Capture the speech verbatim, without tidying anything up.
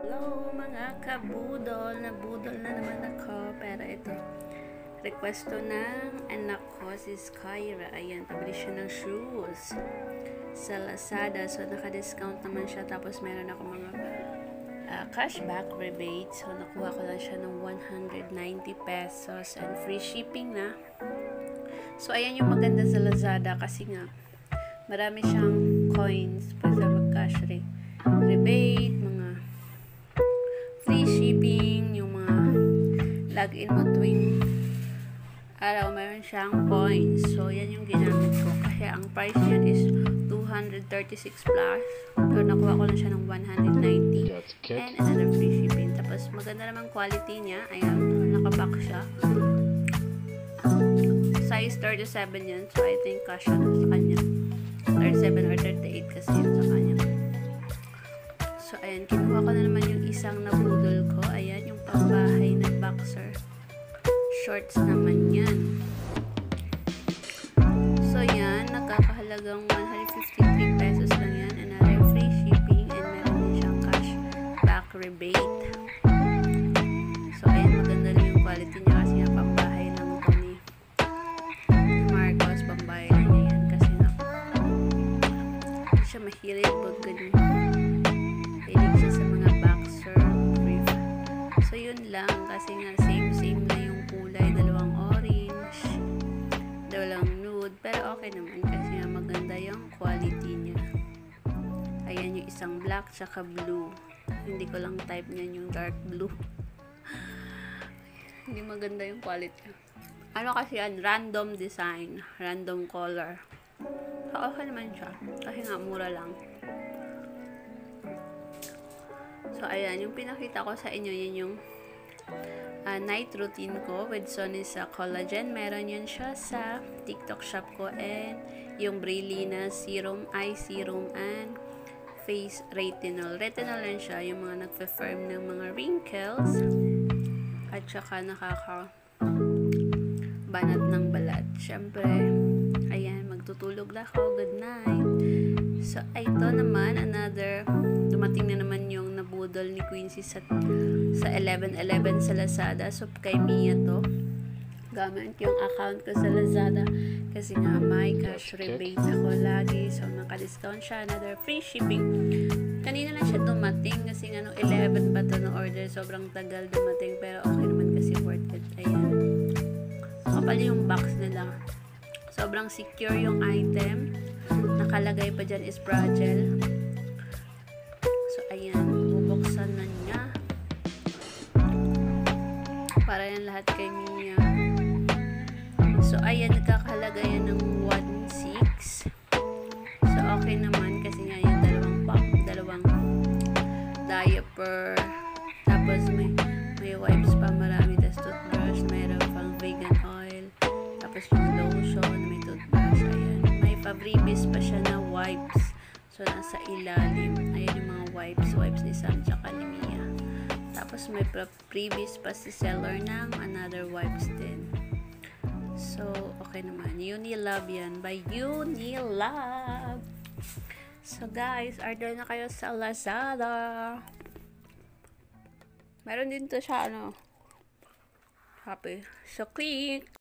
Hello mga kabudol, nabudol na naman ako, pero ito, request to ng anak ko, si Skyra. Ayan, pabili siya ng shoes sa Lazada, so naka-discount naman siya, tapos meron ako mga uh, cashback rebate, so nakuha ko lang siya ng one hundred ninety pesos and free shipping na. So ayan yung maganda sa Lazada, kasi nga marami siyang coins para sa mag-cash re rebate, mga free shipping, yung mga login mo tuwing araw, mayroon siyang points. So, yan yung ginamit ko. Kasi ang price niyan is two hundred thirty-six plus. Pero nakuha ko lang siya ng one hundred ninety. And another free shipping. Tapos, maganda naman quality niya. Ayan, nakabox siya. Size thirty-seven yan. So, I think kasha na sa kanya. thirty-seven or thirty-eight kasi yun sa kanya. So, ayan, kinuha ko na naman yung isang nabudol ko. Ayan, yung pambahay na boxer. Shorts naman yan. So, yan, nagkakahalagang one hundred fifty-three pesos lang yan. Another free shipping and meron din siyang cash back rebate. So, ayan, maganda rin yung quality niya kasi nga pambahay lang ito ni Marcos. Pambahay lang niya yan kasi nga hindi siya mahilig pag ganun. Hilig siya sa mga boxer brief. So, yun lang. Kasi nga, same-same na yung kulay. Dalawang orange. Dalawang nude. Pero okay naman. Kasi nga, maganda yung quality niya. Ayan yung isang black tsaka blue. Hindi ko lang type niyan yung dark blue. Hindi maganda yung quality. Ano kasi yan? Random design. Random color. So, okay naman siya. Kasi nga, mura lang. So, ayan, yung pinakita ko sa inyo, yun yung uh, night routine ko with Sonisa Collagen. Meron yun siya sa TikTok shop ko. And yung Brelina Serum, Eye Serum, and Face Retinol. Retinol lang siya, yung mga nagpe-firm ng mga wrinkles. At saka nakaka banat ng balat. Siyempre, ayan, magtutulog na ako. Good night. So, ito naman, another, dumating na naman yung nabudol ni Quincy sa, sa eleven eleven sa Lazada. So, kay Mia to. Gamit yung account ko sa Lazada. Kasi nga, may cash rebate ako lagi. So, naka-discount siya. Another free shipping. Kanina lang siya dumating. Kasi nga, nung eleven pa to no order. Sobrang tagal dumating. Pero okay naman kasi worth it. Ayan. Kapal yung box nila. Sobrang secure yung item. Nakalagay pa dyan is fragile. So, ayan. Bubuksan na niya. Para yan lahat kay Mia. So, ayan. Nagkakahalaga yan ng one six. So, okay naman. Kasi nga yan, dalawang pop, dalawang diaper. Tapos, may, may wipes pa marami. Tapos, toothbrush. Mayroon pang vegan oil. Tapos, yung lotion. May toothbrush. Ayan. Fabribis pa siya na wipes. So, nasa ilalim. Ayan yung mga wipes. Wipes ni Sam tsaka ni Mia. Tapos, may freebies pa si seller ng another wipes din. So, okay naman. Unilove yan. By Unilove. So, guys, order na kayo sa Lazada. Meron din to siya, ano, Shopee. So, click.